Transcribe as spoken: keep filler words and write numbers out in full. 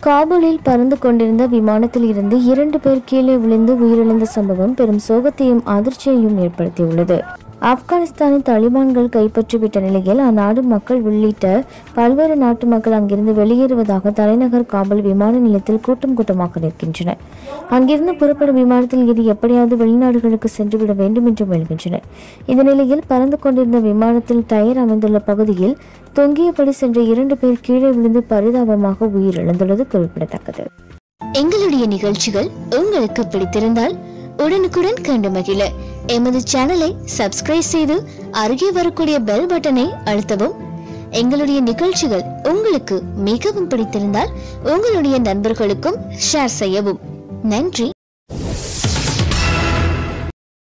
காபூலில் பறந்து கொண்டிருந்த விமானத்தில் இருந்து இரண்டு பேர் கீழே விழுந்து உயிரிழந்த சம்பவம் பெரும் சோகத்தையும் அதிர்ச்சியையும் ஏற்படுத்தியுள்ளது. ஆப்கானிஸ்தானின் தாலிபான்கள் கைப்பற்றிவிட்ட நிலையில் அந்நாடு மக்கள் உள்ளிட்ட பல்வேறு நாட்டு மக்கள் அங்கிருந்து வெளியேறுவதாக தலைநகர் காபூல் விமான நிலையத்தில் கூட்டம் கூட்டமாக நிற்கின்றனர். அங்கிருந்து புறப்படும் விமானத்தில் ஏறி எப்படியாவது வெளிநாடுகளுக்கு சென்றுவிட வேண்டும் என்று முயல்கின்றனர். இந்த நிலையில் பறந்து கொண்டிருந்த விமானத்தில் டயர் அமைந்துள்ள பகுதியில் தொங்கியபடி சென்ற இரண்டு பேர் கீழே விழுந்து பரிதாபமாக உயிரிழந்துள்ளது குறிப்பிடத்தக்கது. எங்களுடைய நிகழ்ச்சிகள் உங்களுக்கு பிடித்திருந்தால் உடனுக்குடன் கண்டு மகிழ எமது சேனலை சப்ஸ்கிரைப் செய்து அருகே வரக்கூடிய பெல் பட்டனை அழுத்தவும். எங்களுடைய நிகழ்ச்சிகள் உங்களுக்கு மிகவும் பிடித்திருந்தால் உங்களுடைய நண்பர்களுக்கும் ஷேர் செய்யவும். நன்றி.